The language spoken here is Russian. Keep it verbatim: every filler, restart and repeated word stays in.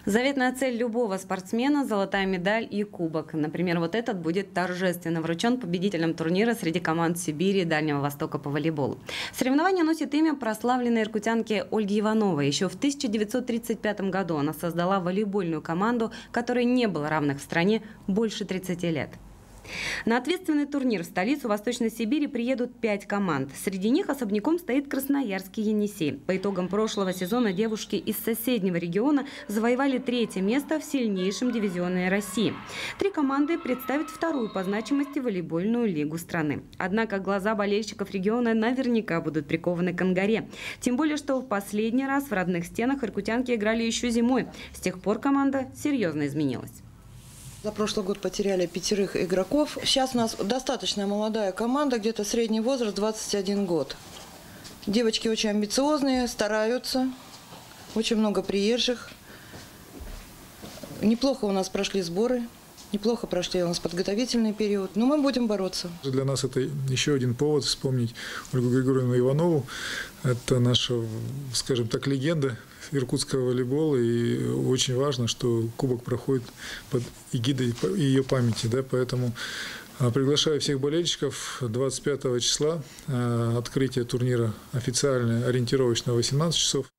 Заветная цель любого спортсмена – золотая медаль и кубок. Например, вот этот будет торжественно вручен победителям турнира среди команд Сибири и Дальнего Востока по волейболу. Соревнование носит имя прославленной иркутянки Ольги Ивановой. Еще в тысяча девятьсот тридцать пятом году она создала волейбольную команду, которой не было равных в стране больше тридцати лет. На ответственный турнир в столицу Восточной Сибири приедут пять команд. Среди них особняком стоит красноярский «Енисей». По итогам прошлого сезона девушки из соседнего региона завоевали третье место в сильнейшем дивизионе России. Три команды представят вторую по значимости волейбольную лигу страны. Однако глаза болельщиков региона наверняка будут прикованы к Ангаре. Тем более, что в последний раз в родных стенах иркутянки играли еще зимой. С тех пор команда серьезно изменилась. За прошлый год потеряли пятерых игроков. Сейчас у нас достаточно молодая команда, где-то средний возраст двадцать один год. Девочки очень амбициозные, стараются, очень много приезжих. Неплохо у нас прошли сборы, неплохо прошли у нас подготовительный период, но мы будем бороться. Для нас это еще один повод вспомнить Ольгу Григорьевну Иванову. Это наша, скажем так, легенда иркутского волейбола, и очень важно, что кубок проходит под эгидой ее памяти, да, поэтому приглашаю всех болельщиков двадцать пятого числа, открытие турнира официальное, ориентировочно в восемнадцать часов.